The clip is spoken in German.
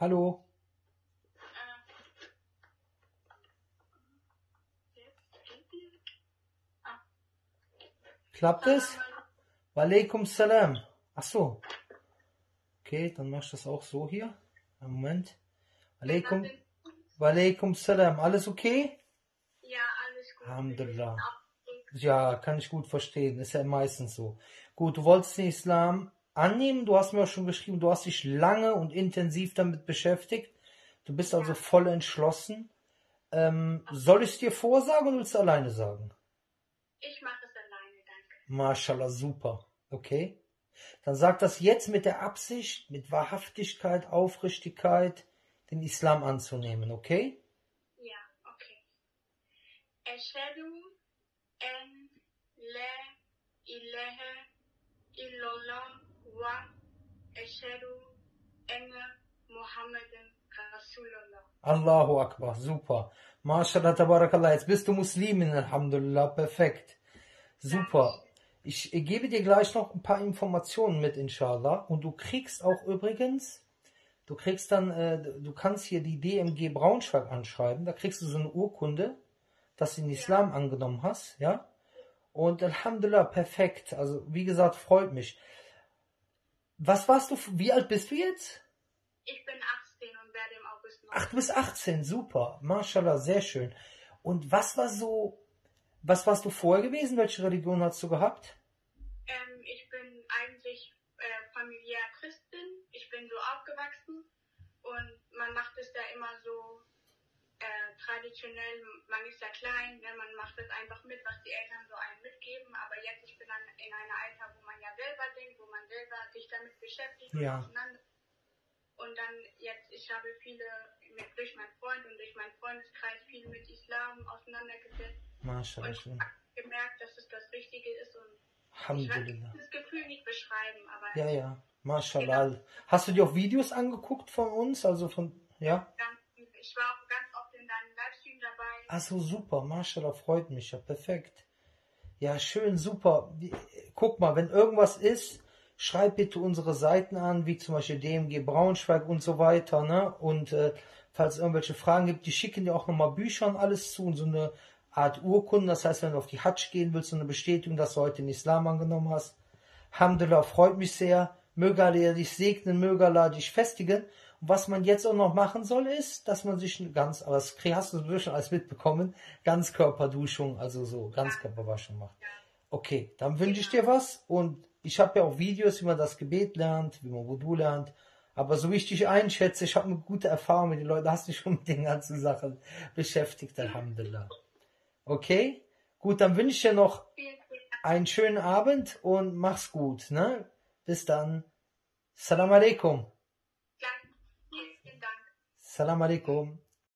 Hallo. Klappt es? Walaikum Salam. Ach so. Okay, dann machst du das auch so hier. Einen Moment. Walaikum Salam. Alles okay? Ja, alles gut. Alhamdulillah. Ja, kann ich gut verstehen. Ist ja meistens so. Gut, du wolltest den Islam annehmen. Du hast mir auch schon geschrieben, du hast dich lange und intensiv damit beschäftigt. Du bist also voll entschlossen. Soll ich es dir vorsagen oder willst du alleine sagen? Ich mache es alleine, danke. Mashallah, super. Okay. Dann sag das jetzt mit der Absicht, mit Wahrhaftigkeit, Aufrichtigkeit, den Islam anzunehmen, okay? Ja, okay. Ashhadu an la ilaha illallah wa ashhadu anna Muhammadan Rasulullah. Allahu Akbar, super. Mashallah, tabarakallah. Jetzt bist du Muslimin, Alhamdulillah, perfekt. Super. Ich gebe dir gleich noch ein paar Informationen mit, inshallah. Und du kriegst auch übrigens, du kannst hier die DMG Braunschweig anschreiben. Da kriegst du so eine Urkunde, dass du den Islam angenommen hast, ja. Und Alhamdulillah, perfekt. Also, wie gesagt, freut mich. Wie alt bist du jetzt? Ich bin 18 und werde im August noch. Ach, du bist 18, super. Mashallah, sehr schön. Und was warst du vorher gewesen? Welche Religion hast du gehabt? Ich bin eigentlich familiär Christin. Ich bin so aufgewachsen und man macht es da immer so traditionell. Man ist ja klein, ne? Man macht es einfach mit, was die Eltern so einem mitgeben. Aber jetzt, ich bin dann in einem Alter, wo man ja selber denkt, wo man selber sich damit beschäftigt und auseinander. Und dann jetzt, ich habe durch meinen Freund und durch meinen Freundeskreis viel mit Islam auseinandergesetzt. Mashallah. Und ich habe gemerkt, dass es das Richtige ist und Alhamdulillah. ich kann das Gefühl nicht beschreiben, aber Ja, Mashallah. Genau. Hast du dir auch Videos angeguckt von uns? Also ja? Ich war auch ganz oft in deinem Livestream dabei. Ach so, super, Mashallah, freut mich ja, perfekt. Ja, schön, super. Guck mal, wenn irgendwas ist, schreib bitte unsere Seiten an, wie zum Beispiel DMG Braunschweig und so weiter, ne? Und falls es irgendwelche Fragen gibt, die schicken dir auch nochmal Bücher und alles zu und so eine Art Urkunden. Das heißt, wenn du auf die Hadsch gehen willst, so eine Bestätigung, dass du heute den Islam angenommen hast. Alhamdulillah, freut mich sehr. Möge Allah dich segnen, möge Allah dich festigen. Und was man jetzt auch noch machen soll, ist, dass man sich aber das hast du schon alles mitbekommen, Ganzkörperduschung, also so Ganzkörperwaschung macht. Okay, dann wünsche ich dir was und ich habe ja auch Videos, wie man das Gebet lernt, wie man Wudu lernt. Aber so wie ich dich einschätze, ich habe eine gute Erfahrung mit den Leuten, hast dich schon mit den ganzen Sachen beschäftigt, Alhamdulillah. Okay, gut, dann wünsche ich dir noch einen schönen Abend und mach's gut, ne? Bis dann. Salam alaikum. Vielen Dank. Salam alaikum.